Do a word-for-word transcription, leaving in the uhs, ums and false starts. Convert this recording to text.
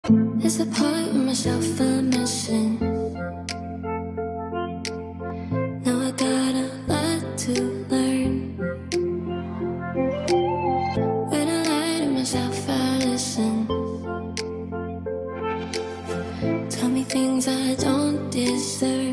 There's a part of myself I'm missing. Now I got a lot to learn. When I lie to myself, I listen. Tell me things I don't deserve.